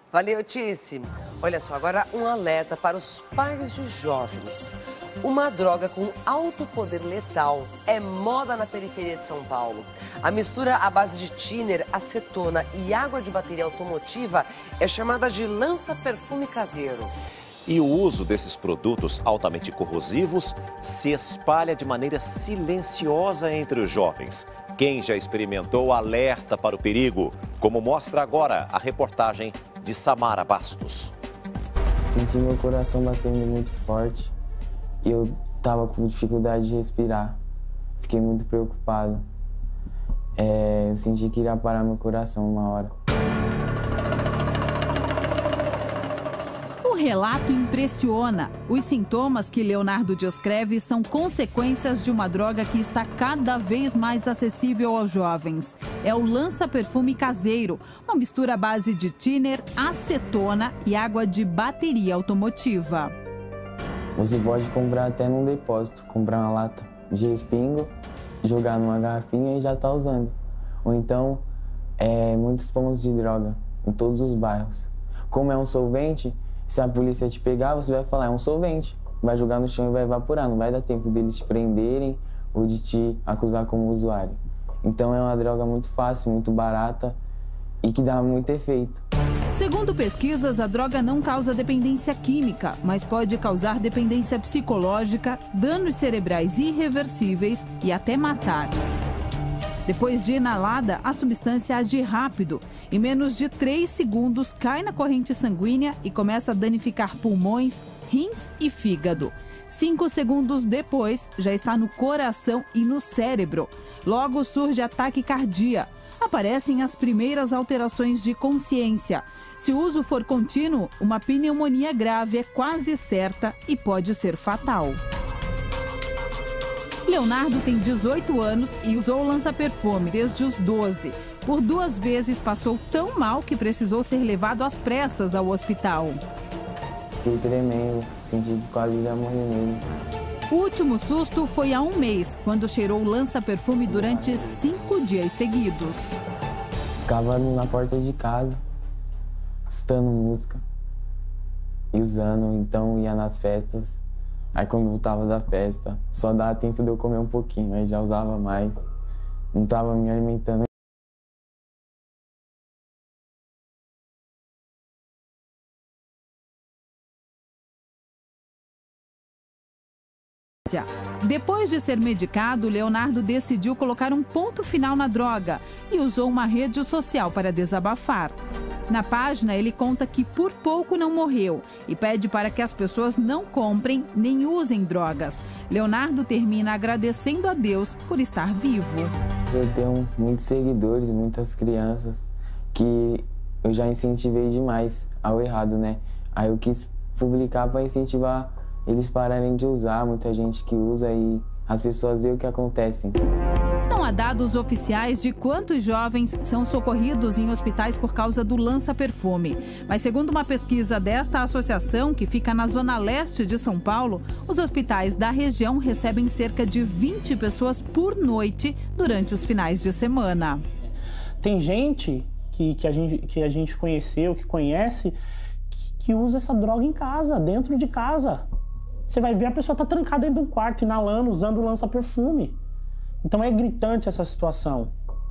Valeu, Tice. Olha só, agora um alerta para os pais de jovens. Uma droga com alto poder letal é moda na periferia de São Paulo. A mistura à base de thinner, acetona e água de bateria automotiva é chamada de lança-perfume caseiro. E o uso desses produtos altamente corrosivos se espalha de maneira silenciosa entre os jovens. Quem já experimentou alerta para o perigo, como mostra agora a reportagem de Samara Bastos. Senti meu coração batendo muito forte e eu estava com dificuldade de respirar. Fiquei muito preocupado. Eu senti que iria parar meu coração uma hora. O relato impressiona. Os sintomas que Leonardo descreve são consequências de uma droga que está cada vez mais acessível aos jovens. É o lança-perfume caseiro, uma mistura à base de thinner, acetona e água de bateria automotiva. Você pode comprar até num depósito, comprar uma lata de respingo, jogar numa garrafinha e já está usando. Ou então, muitos pontos de droga em todos os bairros. Como é um solvente, se a polícia te pegar, você vai falar, é um solvente. Vai jogar no chão e vai evaporar. Não vai dar tempo deles te prenderem ou de te acusar como usuário. Então é uma droga muito fácil, muito barata e que dá muito efeito. Segundo pesquisas, a droga não causa dependência química, mas pode causar dependência psicológica, danos cerebrais irreversíveis e até matar. Depois de inalada, a substância age rápido. Em menos de 3 segundos, cai na corrente sanguínea e começa a danificar pulmões, rins e fígado. 5 segundos depois, já está no coração e no cérebro. Logo surge ataque cardíaco. Aparecem as primeiras alterações de consciência. Se o uso for contínuo, uma pneumonia grave é quase certa e pode ser fatal. Leonardo tem 18 anos e usou o lança-perfume desde os 12. Por 2 vezes passou tão mal que precisou ser levado às pressas ao hospital. Fiquei tremendo, senti que quase ia morrer mesmo. O último susto foi há 1 mês, quando cheirou o lança-perfume durante 5 dias seguidos. Ficava na porta de casa, escutando música e usando, então ia nas festas. Aí quando voltava da festa, só dava tempo de eu comer um pouquinho, aí já usava mais, não estava me alimentando. Depois de ser medicado, Leonardo decidiu colocar um ponto final na droga e usou uma rede social para desabafar. Na página, ele conta que por pouco não morreu e pede para que as pessoas não comprem nem usem drogas. Leonardo termina agradecendo a Deus por estar vivo. Eu tenho muitos seguidores, muitas crianças que eu já incentivei demais ao errado, né? Aí eu quis publicar para incentivar eles pararem de usar, muita gente que usa e as pessoas veem o que acontece. Não há dados oficiais de quantos jovens são socorridos em hospitais por causa do lança-perfume. Mas segundo uma pesquisa desta associação, que fica na zona leste de São Paulo, os hospitais da região recebem cerca de 20 pessoas por noite durante os finais de semana. Tem gente que a gente conheceu, que conhece, que usa essa droga em casa, dentro de casa. Você vai ver, a pessoa está trancada dentro de um quarto, inalando, usando o lança-perfume. Então é gritante essa situação.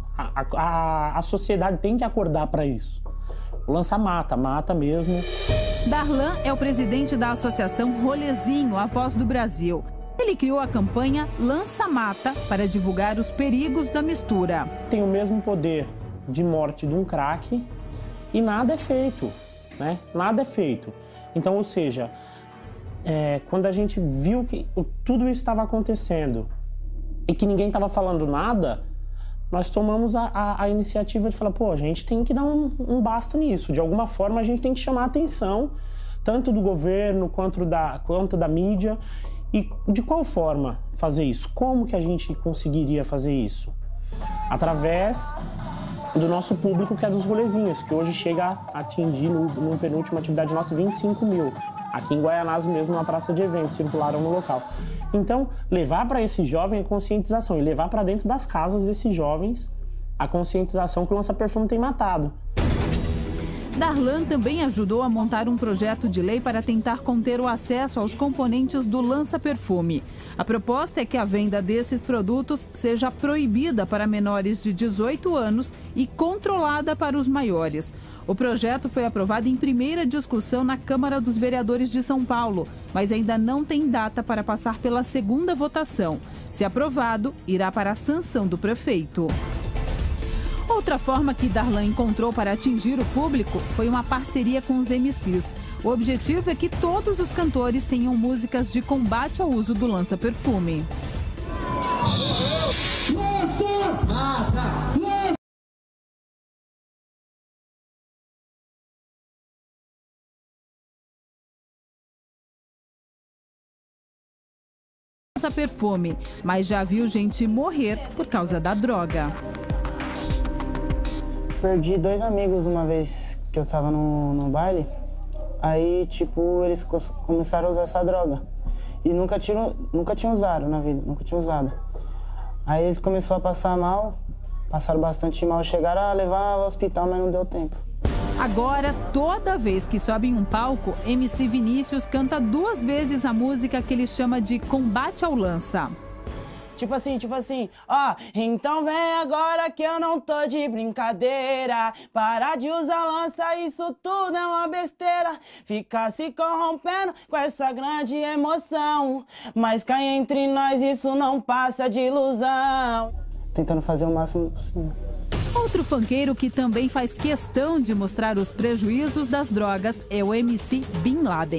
A sociedade tem que acordar para isso. O lança mata mesmo. Darlan é o presidente da associação Rolezinho, a Voz do Brasil. Ele criou a campanha Lança Mata para divulgar os perigos da mistura. Tem o mesmo poder de morte de um crack e nada é feito, né? Nada é feito. Então, ou seja, quando a gente viu que tudo isso estava acontecendo e que ninguém estava falando nada, nós tomamos a iniciativa de falar, pô, a gente tem que dar um basta nisso. De alguma forma, a gente tem que chamar a atenção, tanto do governo quanto da mídia. E de qual forma fazer isso? Como que a gente conseguiria fazer isso? Através do nosso público, que é dos rolezinhos, que hoje chega a atingir, no penúltima atividade nossa, 25 mil. Aqui em Guaianazes mesmo, na praça de eventos, circularam no local. Então, levar para esse jovem a conscientização e levar para dentro das casas desses jovens a conscientização que o lança-perfume tem matado. Darlan também ajudou a montar um projeto de lei para tentar conter o acesso aos componentes do lança-perfume. A proposta é que a venda desses produtos seja proibida para menores de 18 anos e controlada para os maiores. O projeto foi aprovado em primeira discussão na Câmara dos Vereadores de São Paulo, mas ainda não tem data para passar pela segunda votação. Se aprovado, irá para a sanção do prefeito. Outra forma que Darlan encontrou para atingir o público foi uma parceria com os MCs. O objetivo é que todos os cantores tenham músicas de combate ao uso do lança-perfume. Lança-perfume, mas já viu gente morrer por causa da droga. Perdi 2 amigos uma vez que eu estava no baile. Aí, tipo, eles começaram a usar essa droga. E nunca tinham usado na vida, nunca tinham usado. Aí eles começaram a passar mal, passaram bastante mal. Chegaram a levar ao hospital, mas não deu tempo. Agora, toda vez que sobe em um palco, MC Vinícius canta 2 vezes a música que ele chama de Combate ao Lança. Tipo assim, ó, então vem agora que eu não tô de brincadeira. Parar de usar lança, isso tudo é uma besteira. Ficar se corrompendo com essa grande emoção. Mas cá entre nós isso não passa de ilusão. Tentando fazer o máximo possível. Outro funkeiro que também faz questão de mostrar os prejuízos das drogas é o MC Bin Laden.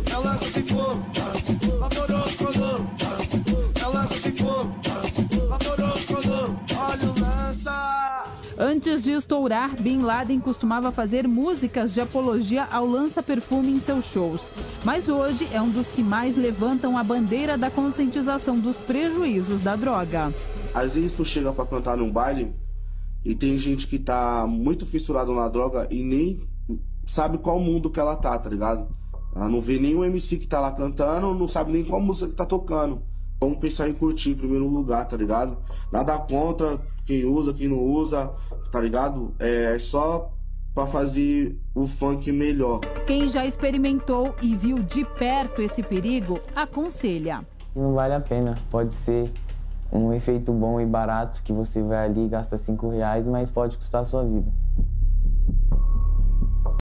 Antes de estourar, Bin Laden costumava fazer músicas de apologia ao lança-perfume em seus shows. Mas hoje é um dos que mais levantam a bandeira da conscientização dos prejuízos da droga. Às vezes tu chega pra cantar num baile e tem gente que tá muito fissurado na droga e nem sabe qual mundo que ela tá ligado? Ela não vê nenhum MC que tá lá cantando, não sabe nem qual música que tá tocando. Vamos pensar em curtir em primeiro lugar, tá ligado? Nada contra quem usa, quem não usa, tá ligado? É só pra fazer o funk melhor. Quem já experimentou e viu de perto esse perigo, aconselha. Não vale a pena, pode ser um efeito bom e barato que você vai ali e gasta R$5, mas pode custar a sua vida.